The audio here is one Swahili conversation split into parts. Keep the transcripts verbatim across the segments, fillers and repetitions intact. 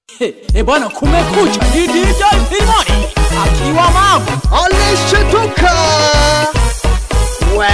E bwana kumekucha ni D J Filmoni akiwa mambo alishtuka. We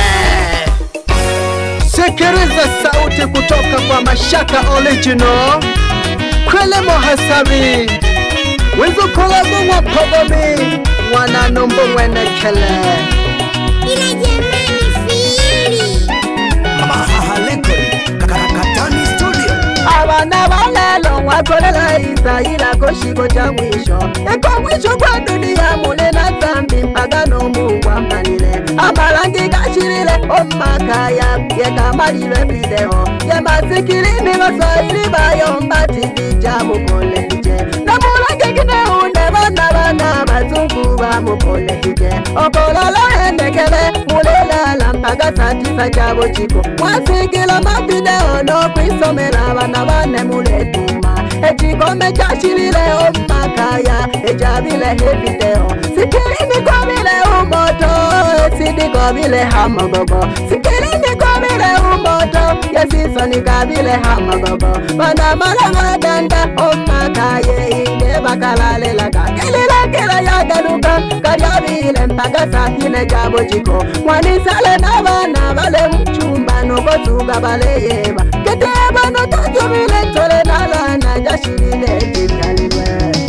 sikiliza sauti kutoka kwa Mashaka Original Kwele Mohasabi Wezo kolabu wa Pogomi Wana numbu mwenekele ila jamani fili Mahaha Lenkori Kakatani Studio Abana balelo wakolela isa ila koshiko cha mwisho Eko mwisho kwa dunia mule na zambi mpaka no mungu amanile Amalangi kashirile omakaya Yeka malile video Ye masikili migoso ili bayo mbati bija mupole hije Na mulangi kine une bana bana bazungu ba mupole hije Okolala endekele mulela lampaga satisa jabo chiko Mwasikila mavideo no kwisomela bana bane mule tuma Echikome chashilile omakaya Ejabile he video Sikilini komile umoto Sidi komile hamagogo Sikilini komile umoto Yesiso ni kabile hamagogo Bana mala madanda omakaye Inde bakalale laga Kelila kila yagaluka Karyabile mpaka sahine jabo chiko Mwanisale na bana bale mchumba Nokosuga bale yeba Keteba no tajumile tole nalana Jashilile jikaliwe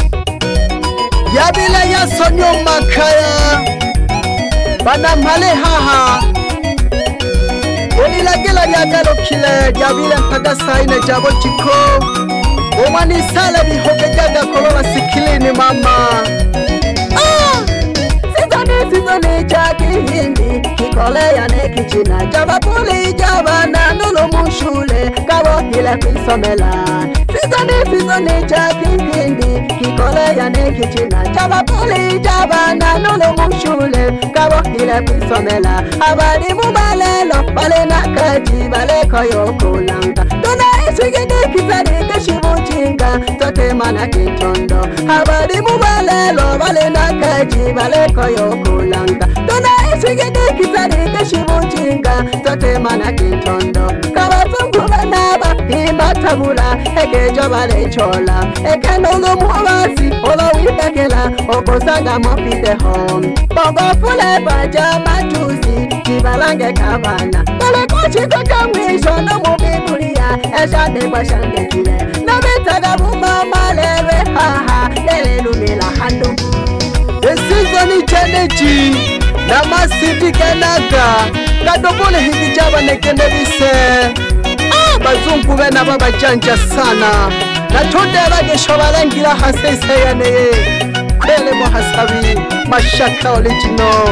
Yabile ya sonyo makaya Bana male haha Olila gila ya galo kile Yabile mpaka saine jabo chiko Omani sale bihoke jaga kolola sikilini mama Ah! Sizoni sizoni chaki hindi Kikole ya neki china Java puli java na nulu mushule Kawo hile kuisomela Sizoni sizoni chaki hindi Kikole ya neki china Java puli java na nulu mushule Kawo hile kuisomela Habari mubalelo Bale nakaji bale koyo kulanga Duna iswigidi kisari kashibuchinga Tote mana kitondo Habari mubalelo Bale nakaji bale koyo kulanga Duna iswigidi kisari kashibuchinga Tote mana kitondo Kabazungu banaba Himba tabula Ekejo bale chola Eke nulu muwasi Olo wibekela Okosaga mopite home Bongo fule baja matusi Kibalange kabana Bale kochiko kamwisho No mubikulia Eshande kwa shange kile Nabitaga bumama lewe haha Lele lumila handu Esizoni chenechi Na masiti kenaga Kadobole hiki jaba nekende bise Ah, bazungu bena baba janja sana Na tonde lage shobalangira hase isayane Kwele Mohasabi Mashaka Original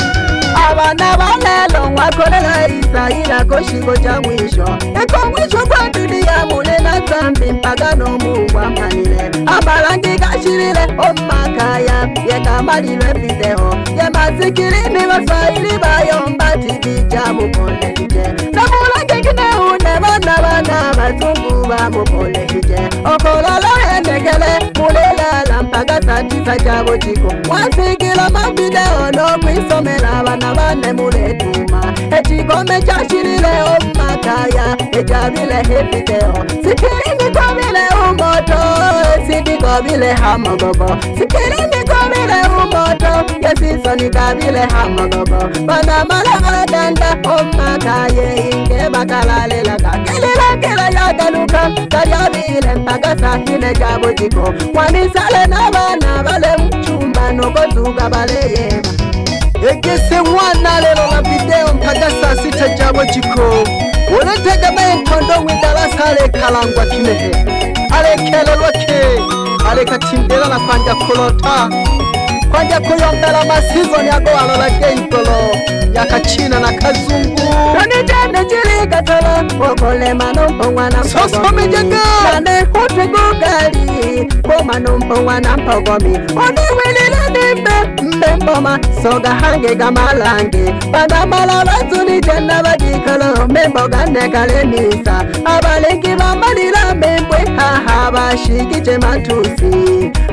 Abana balelo wakolela isa ila koshiko cha mwisho Eko mwisho kwa dunia mule na zambi mpaka no mungu amanile Amalangi kashirile omakaya Yeka malile video Ye masikili migoso ili bayo mbati bija mupole hije Na mulangi kine une bana bana bazungu ba mupole hije Okolala endekele mulela lampaga satisa jabo chiko Mwasikila mavideo no kwisomela bana bane mule tuma Echikome chashilile omakaya Ejabile he video Sikilini komile umoto Sidi komile hamagogo Sikilini komile umoto Yesiso ni kabile hamagogo Bana mala madanda omakaye Inge bakalale laga Kelila kila yagaluka Karyabile mpaka sahine jabo chiko Mwanisale na bana bale mchumba Nokosuga bale yeba Egese mwana lelo na video mpaka saa sita jabo chiko Unatega mentondo widala sale kalangwa kimehe Ale kelelwa ke Ale katindela na kwanja kulota Kwanja kuyombela masizoni yago alola genkolo Yaka china na kazungu Nani jane jiri katolo Okole manompo wana mpogomi Soso mejega Nane hute gugali Boma nompo wana mpogomi Oni wilile nimbe Mbe mboma Soga hange gamalange Banda mala wazuni jenda badikolo Membo gane kale nisa Abalengi bamalila membwe Haha bashiki je matusi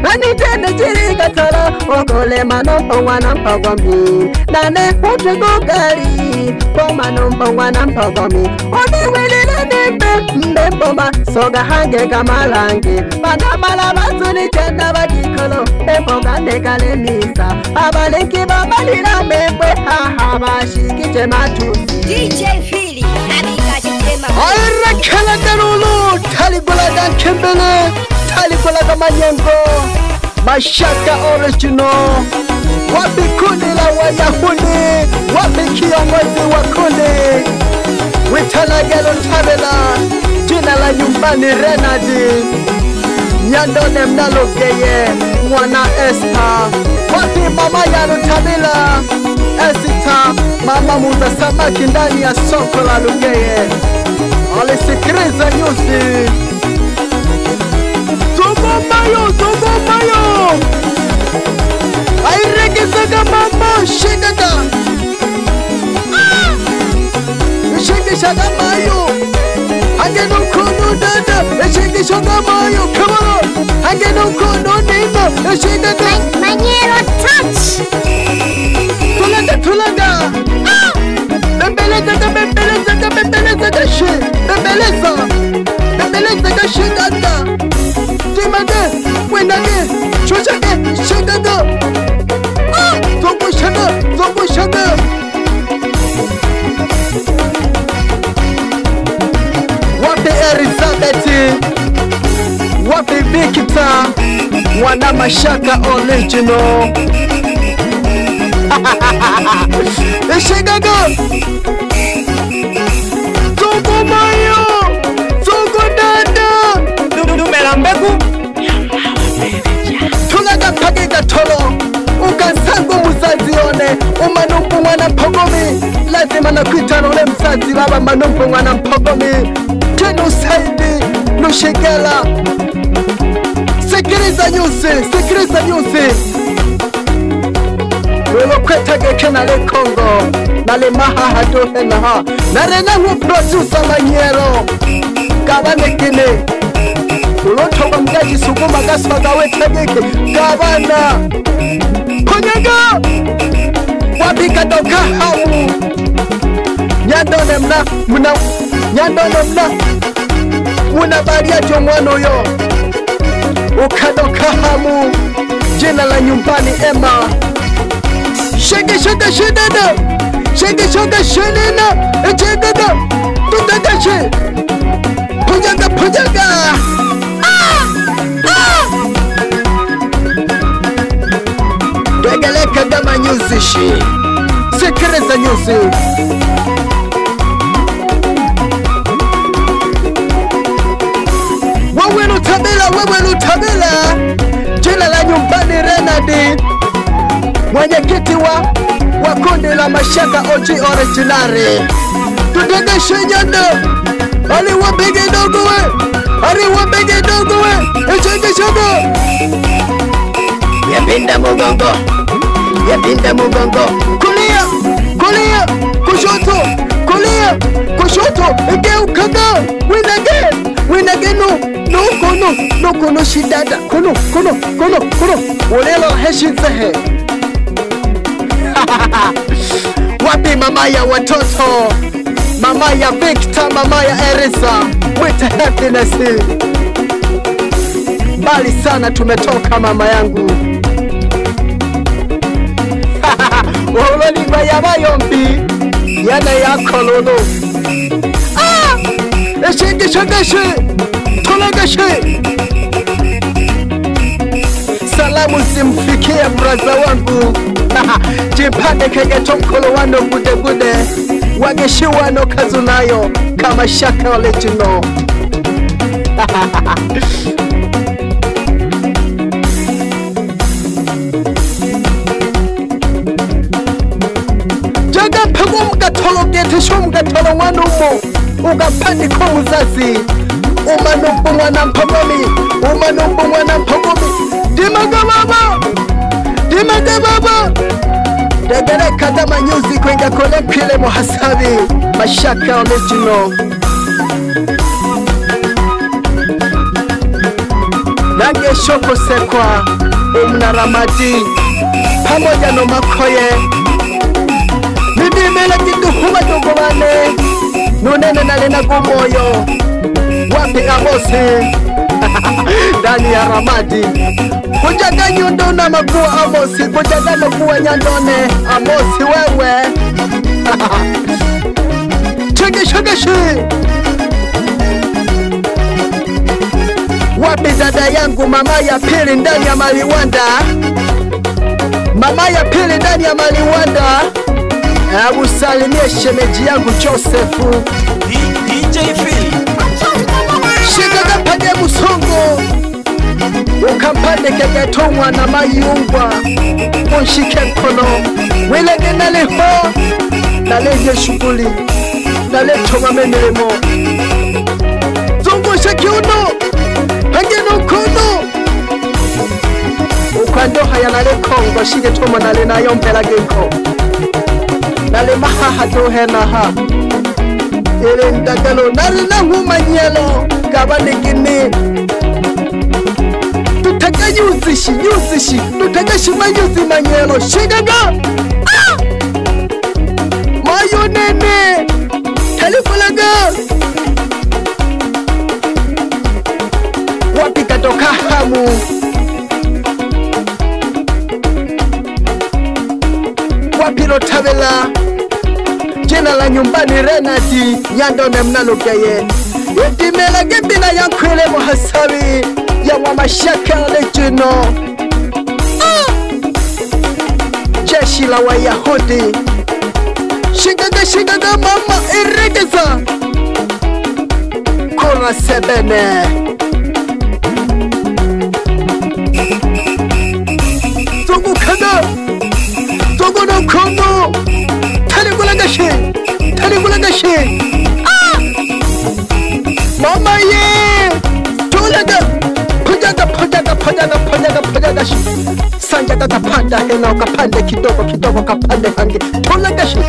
Nani tene chiriga tala okole manompo wana mpogomi nane utre gugari po manompo wana mpogomi Oni wilile nimbe mbemboma soga hange kamalangi Bana bala basuni chenda badikolo Emboga nekale misa Abalenki babalila membwe haha bashikije matusi D J Philly Nabika chitema Aira kala darulu Taligula dan kembele Taligula kamanyengo Mashaka original Wapi kundi la Wayahudi Wapi kiongozi wa kundi Witala gelo tabela Jina la nyumbani Renadi Nyandone mnalogeye Mwana Esther Wapi mama ya Rutabila Esita mama muza samaki ndani ya soko la Lugeye Alisikiliza nyusi Zogo mayo, zogo mayo Airegizaga mama, shigaga Shigishaga mayo Hangeno kono dada, shigishaga mayo Come on, hangeno kono nino, shigaga Manyero touch Tulaga, tulaga Bembeleza, bembeleza, bembeleza da shi Bembeleza, bembeleza da shi dada Timade, wenade, chochage, shigaga Zogo shaga, zogo shaga Wapi Elizabeth Wapi Vikita Wana Mashaka original Ishigaga Zogo mayo Zogo dada Numera mbegu Tulaga pagiga tolo Ukansangu muzazione Umanumpu mwana mpogomi Lazima na kuitana ule mzazi baba manumpu mwana mpogomi Tenu saidi Nushigela Sikiriza nyusi Sikiriza nyusi Wewe kweta geke na le Kongo Na le maha hadohe na ha Na rena hu producer manyero Gabane kine Ulotoga mgaji suguma gaswaga weta geke Gabana Kunyaga Wabika doka hamu Nyandone mna Muna Nyandone mna Muna baria jomwano yo Ukadoka hamu Jina la nyumbani Emma Shake shake shedada Shake shake shedada Echedada Tutaka she Pujaga pujaga Ah Ah Regeleka dama nyuzi shi Sikiriza nyuzi Wewe nutabila wewe nutabila Jina la nyumbani Renadi Mwenyekiti wa wa kundi la Mashaka O G originary Tutege shenyanda Ali wabege dogo we Ali wabege dogo we Echenge shogo Yabinda mugongo Yabinda mugongo Kulia Kulia Kushoto Kulia Kushoto Egeukaga Winage Winage no No kono No kono shidada Kono Kono Kono Kono Ulelo heshizehe Wapi mama ya watoto Mama ya Victor, mama ya Erisa Mwita happiness Mbali sana tumetoka mama yangu Uloliva ya mayombi Yana ya kololo Ah! Eshingi shangashi Tolagashi Salamu simfikia braza wangu Jipande kege tokolo wano gude gude Wageshi wano kazunayo Kama Shaka original Jaga pegu mga tolo gete shu mga tolo wano mo Uga pandi kwa uzazi Umanumbu mwana mpogomi Umanumbu mwana mpogomi Dimaga baba Dimaga baba Degere kadama nyuzi kwenga kole pile muhasabi Mashaka original nange shoko sekwa umnaramadi pamoja no makoye nidimela kiduhuma tugobane nunene nalena gumoyo wapi Amosi ndani ya Ramadi kujaga nyundo na magua Amosi kujaga magua nyandone Amosi wewe chege chege shi wapi dada yangu mama ya pili ndani ya Maliwanda mama ya pili ndani ya Maliwanda hebu salimie shemeji yangu Josefu D J Philly shikaga pande musongo ukampande kegetomwa na mayungwa unshike mkono wilege naleho naleje shughuli naletoma menemo zungusha kiuno hangeno kono ukwandoha ya nale kongo shige toma nale nayo mpela geko nale mahaha dohe naha ele ndagalo nale na humanyelo gabanegene tutaka yuzishi yuzishi tutaka shima yuzi manyelo shigaga ah! mayo nene telefulaga wapi katoka hamu wapi rotabela jina la nyumbani Renati Nyandone mnalogeye Itimela gebila ya kwele muhasabi ya wamashaka lejino ah! jeshi la Wayahudi shigaga shigaga mama iregeza kona sebene Zogu kada Zogu no kono Taligula gashi Taligula gashi ah! Mama ye Tulaga Pujaga pujaga pujaga pujaga pujaga shi Sanjaga kapanda hena kapande kidogo kidogo kapande hangi Tulaga shi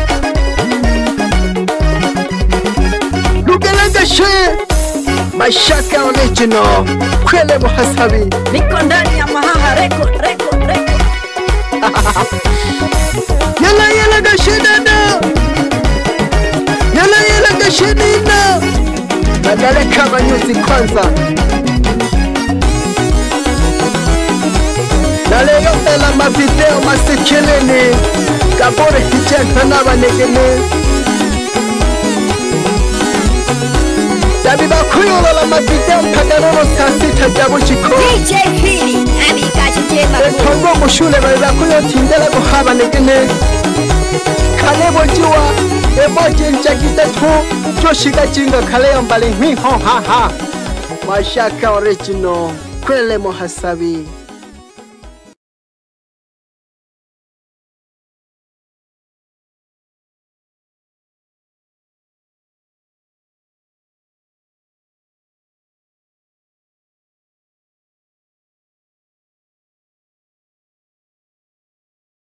Lugala gashi Mashaka original Kwele muhasabi Niko ndani ya Mahaha record record record Yala yala gashidana Yala yala gashidina Nadale kama nyuzi kwanza Nale yopela mavideo masikilini Kabore hijenta naba negene Dabi bakuyolo la mavideo mpaganono sasita jabu chiko D J Philly abikaje tema Etongo mushule bali bakuyo tindela kuhaba negene Kalebo jiwa emoji nchakite tu Joshika jinga kaleo mbali miho ha ha Mashaka original Kwele muhasabi